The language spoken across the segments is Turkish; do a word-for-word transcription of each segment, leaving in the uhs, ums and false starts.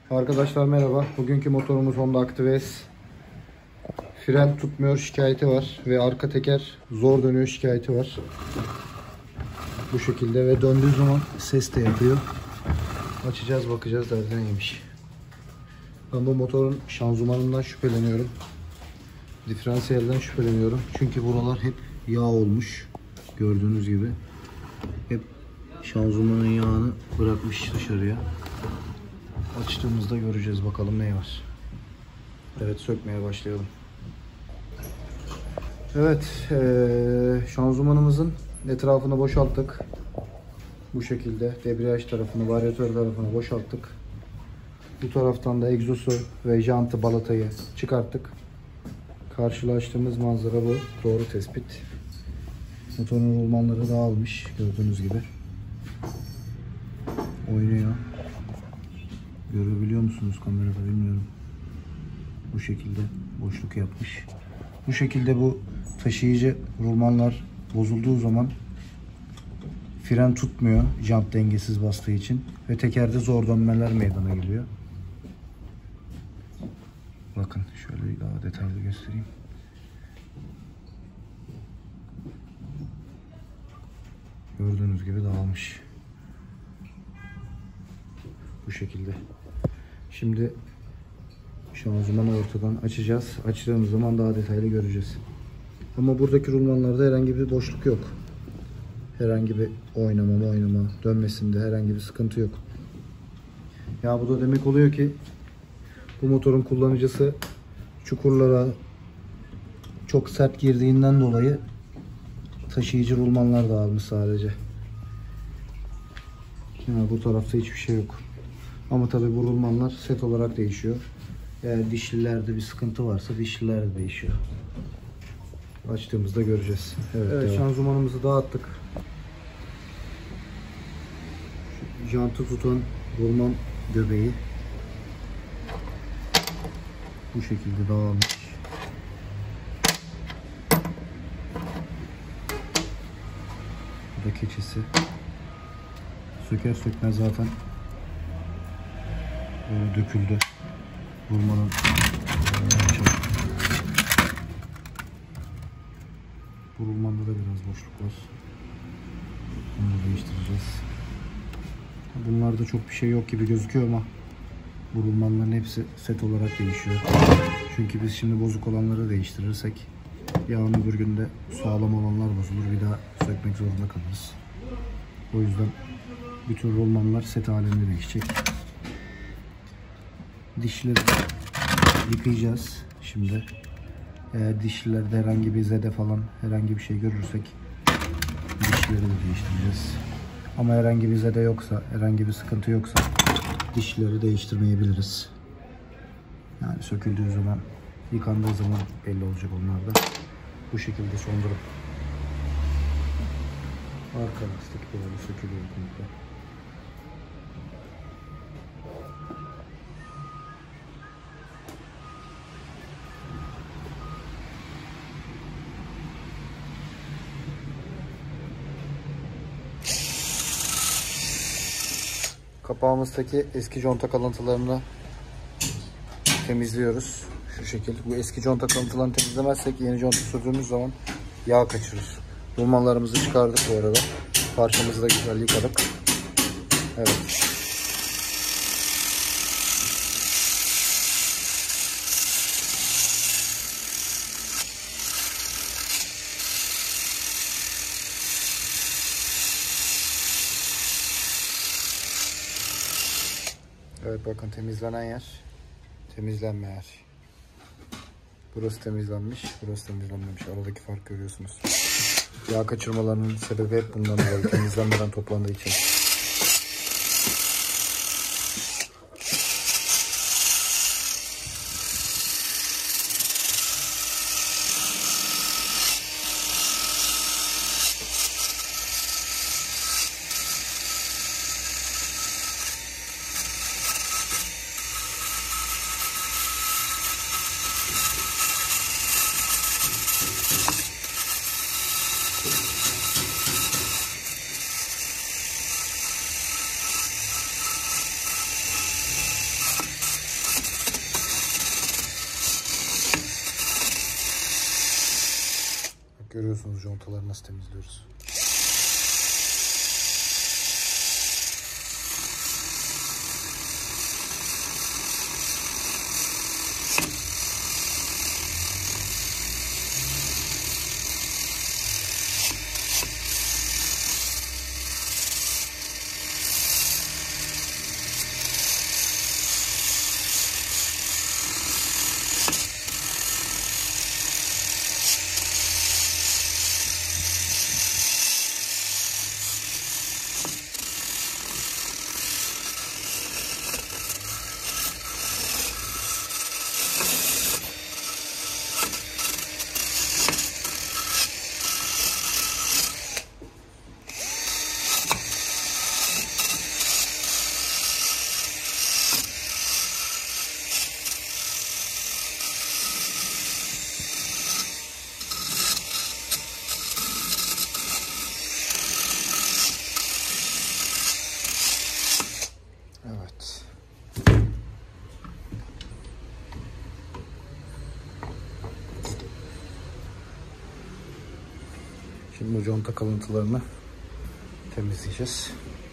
Arkadaşlar merhaba. Bugünkü motorumuz Honda Active S. Fren tutmuyor şikayeti var ve arka teker zor dönüyor şikayeti var. Bu şekilde ve döndüğü zaman ses de yapıyor. Açacağız, bakacağız derdi neymiş. Ben bu motorun şanzımanından şüpheleniyorum. Diferansiyelden şüpheleniyorum. Çünkü buralar hep yağ olmuş. Gördüğünüz gibi. Hep şanzımanın yağını bırakmış dışarıya. Açtığımızda göreceğiz bakalım ne var. Evet, sökmeye başlayalım. Evet, ee, şanzımanımızın etrafını boşalttık. Bu şekilde debriyaj tarafını, varyatör tarafını boşalttık. Bu taraftan da egzosu ve jantı, balatayı çıkarttık. Karşılaştığımız manzara bu. Doğru tespit. Motorun rulmanları dağılmış gördüğünüz gibi. Oynuyor. Görebiliyor musunuz kamerada bilmiyorum. Bu şekilde boşluk yapmış. Bu şekilde bu taşıyıcı rulmanlar bozulduğu zaman fren tutmuyor jant dengesiz bastığı için ve tekerde zor dönmeler meydana geliyor. Bakın şöyle daha detaylı göstereyim. Gördüğünüz gibi dağılmış. Bu şekilde. Şimdi şanzımanı ortadan açacağız. Açtığımız zaman daha detaylı göreceğiz. Ama buradaki rulmanlarda herhangi bir boşluk yok. Herhangi bir oynama oynama dönmesinde herhangi bir sıkıntı yok. Ya bu da demek oluyor ki bu motorun kullanıcısı çukurlara çok sert girdiğinden dolayı taşıyıcı rulmanlar dağılmış sadece. Ya bu tarafta hiçbir şey yok. Ama tabi bu rulmanlar set olarak değişiyor. Eğer dişlilerde bir sıkıntı varsa dişliler de değişiyor. Açtığımızda göreceğiz. Evet, evet, şanzımanımızı dağıttık. Şu jantı tutan rulman göbeği bu şekilde dağılmış. Bu da keçesi. Söker sökmez zaten böyle döküldü. Rulmanın bu rulmanda da biraz boşluk var. Bunu da değiştireceğiz. Bunlarda çok bir şey yok gibi gözüküyor ama bu rulmanların hepsi set olarak değişiyor. Çünkü biz şimdi bozuk olanları değiştirirsek yarın öbür günde sağlam olanlar bozulur. Bir daha sökmek zorunda kalırız. O yüzden bütün rulmanlar set halinde değişecek. Dişleri yıkayacağız şimdi. Eğer dişlilerde herhangi bir zede falan herhangi bir şey görürsek dişleri de değiştireceğiz. Ama herhangi bir zede yoksa, herhangi bir sıkıntı yoksa dişleri değiştirmeyebiliriz. Yani söküldüğü zaman, yıkandığı zaman belli olacak onlar da. Bu şekilde sondurup arka lastik böyle sökülüyor komple. Kapağımızdaki eski conta kalıntılarını temizliyoruz. Şu şekilde. Bu eski conta kalıntılarını temizlemezsek yeni conta sürdüğümüz zaman yağ kaçırır. Rulmanlarımızı çıkardık bu arada. Parçamızı da güzel yıkadık. Evet. Evet, bakın temizlenen yer, temizlenmeyen yer. Burası temizlenmiş, burası temizlenmemiş. Aradaki fark görüyorsunuz. Yağ kaçırmalarının sebebi hep bundan dolayı, temizlenmeden toplandığı için. Görüyorsunuz contaları nasıl temizliyoruz. Evet. Şimdi bu conta kalıntılarını temizleyeceğiz.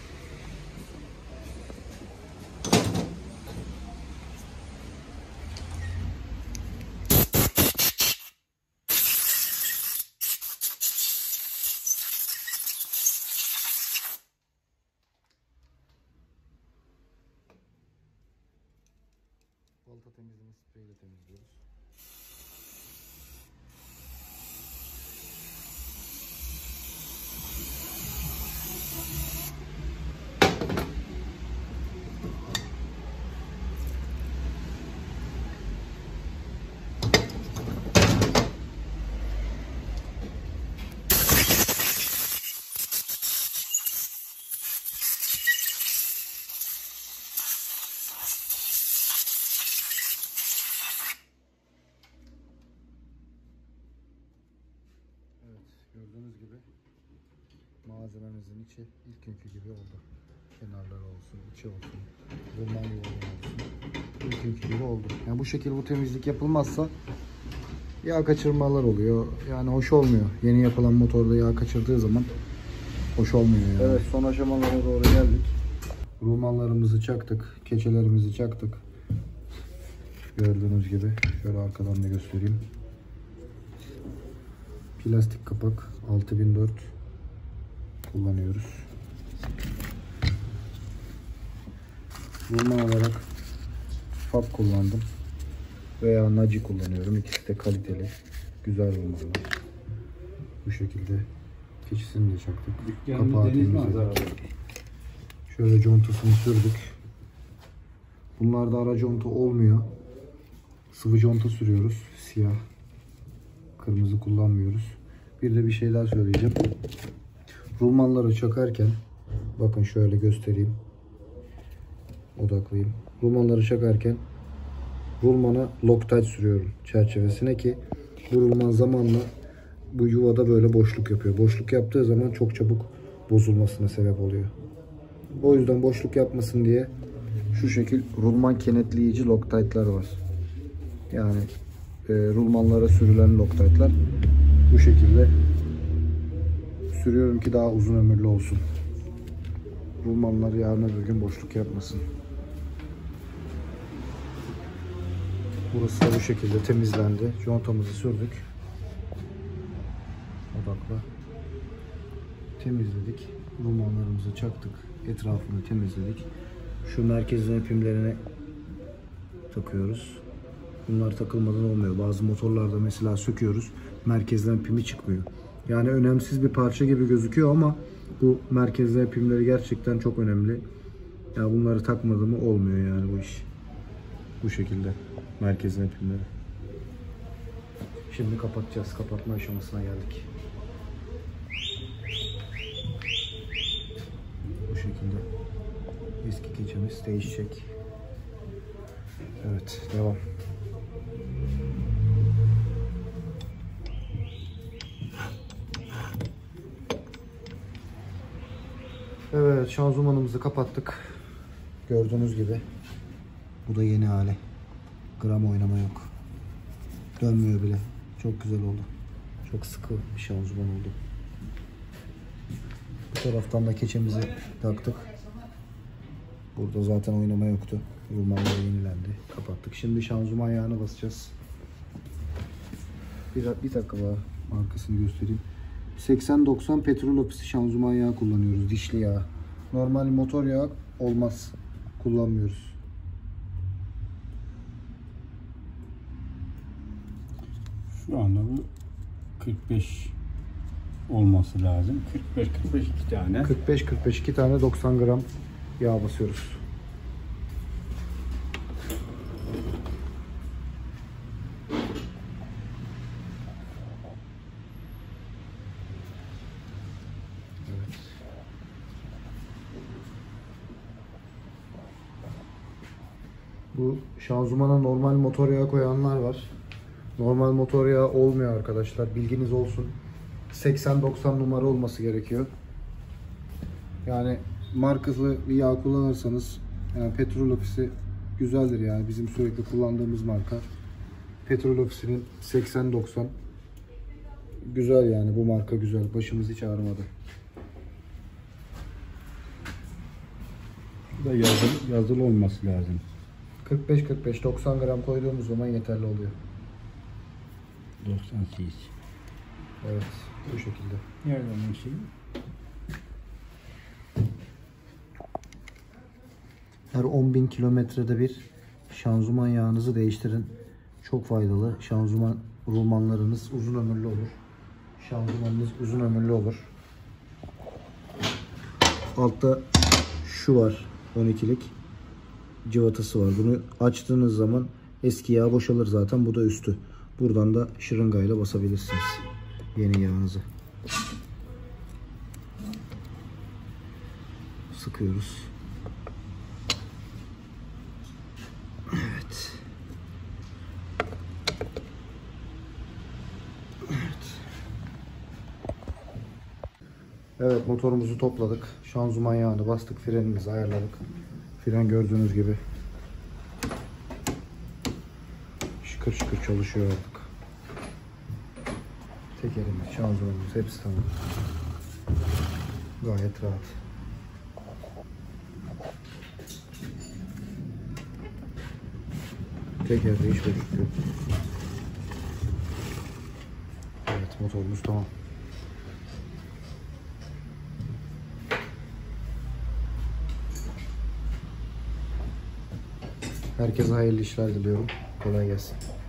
Balata temizleme spreyiyle temizliyoruz. Gördüğünüz gibi malzememizin içi ilk günkü gibi oldu. Kenarları olsun, içi olsun, rulman yolu olsun. İlk günkü gibi oldu. Yani bu şekilde bu temizlik yapılmazsa yağ kaçırmalar oluyor. Yani hoş olmuyor. Yeni yapılan motorda yağ kaçırdığı zaman hoş olmuyor yani. Evet, son aşamalara doğru geldik. Rulmanlarımızı çaktık, keçelerimizi çaktık. Gördüğünüz gibi şöyle arkadan da göstereyim. Plastik kapak altı bin dört kullanıyoruz. Rulman olarak Fab kullandım veya Naci kullanıyorum. İkisi de kaliteli, güzel rulmanlar. Bu şekilde keçisini de çaktık. Kapağı temizledik. Şöyle contasını sürdük. Bunlarda ara conta olmuyor. Sıvı conta sürüyoruz. Siyah. Kırmızı kullanmıyoruz. Bir de bir şey daha söyleyeceğim. Rulmanları çakarken bakın şöyle göstereyim. Odaklayayım. Rulmanları çakarken rulmana Loctite sürüyorum çerçevesine ki bu rulman zamanla bu yuvada böyle boşluk yapıyor. Boşluk yaptığı zaman çok çabuk bozulmasına sebep oluyor. O yüzden boşluk yapmasın diye şu şekil rulman kenetleyici Loctite'lar var. Yani e, rulmanlara sürülen Loctite'lar bu şekilde sürüyorum ki daha uzun ömürlü olsun. Rulmanlar yarın öbür gün boşluk yapmasın. Burası da bu şekilde temizlendi. Contamızı sürdük. Odakla. Temizledik. Rulmanlarımızı çaktık. Etrafını temizledik. Şu merkezden pimlerini takıyoruz. Bunlar takılmadan olmuyor. Bazı motorlarda mesela söküyoruz. Merkezden pimi çıkmıyor. Yani önemsiz bir parça gibi gözüküyor ama bu merkezden pimleri gerçekten çok önemli. Ya bunları takmadı mı olmuyor yani bu iş. Bu şekilde merkezden pimleri. Şimdi kapatacağız. Kapatma aşamasına geldik. Bu şekilde eski keçemiz değişecek. Evet, devam. Evet, şanzımanımızı kapattık. Gördüğünüz gibi. Bu da yeni hali. Gram oynama yok. Dönmüyor bile. Çok güzel oldu. Çok sıkı bir şanzıman oldu. Bu taraftan da keçemizi taktık. Burada zaten oynama yoktu. Rulmanlar yenilendi. Kapattık. Şimdi şanzıman yağını basacağız. Bir, bir dakika daha markasını göstereyim. seksen doksan petrol ofisi şanzıman yağı kullanıyoruz. Dişli yağ. Normal motor yağı olmaz. Kullanmıyoruz. Şu anda bu kırk beş olması lazım. kırk beş kırk beş iki tane. kırk beş kırk beş iki tane doksan gram yağ basıyoruz. Evet. Bu şanzımana normal motor yağı koyanlar var. Normal motor yağı olmuyor arkadaşlar. Bilginiz olsun. seksen doksan numara olması gerekiyor. Yani markalı bir yağ kullanırsanız yani petrol ofisi güzeldir yani. Bizim sürekli kullandığımız marka. Petrol ofisinin seksen doksan güzel yani, bu marka güzel. Başımız hiç ağrımadı. Bu da yazılı, yazılı olması lazım. kırk beş kırk beş doksan gram koyduğumuz zaman yeterli oluyor. doksan sekiz. Evet, bu şekilde. Nereden şey? Her on bin kilometrede bir şanzıman yağınızı değiştirin. Çok faydalı. Şanzıman rulmanlarınız uzun ömürlü olur. Şanzımanınız uzun ömürlü olur. Altta şu var, on ikilik cıvatası var. Bunu açtığınız zaman eski yağ boşalır zaten. Bu da üstü. Buradan da şırıngayla basabilirsiniz yeni yağınızı. Sıkıyoruz. Evet. Evet. Evet, motorumuzu topladık. Şanzıman yağını bastık. Frenimizi ayarladık. Fren gördüğünüz gibi şıkır şıkır çalışıyor artık. Tekerimiz, şanzımanımız hepsi tamam. Gayet rahat. Tekerde hiç bozuk yok. Evet, motorumuz tamam. Herkese hayırlı işler diliyorum. Kolay gelsin.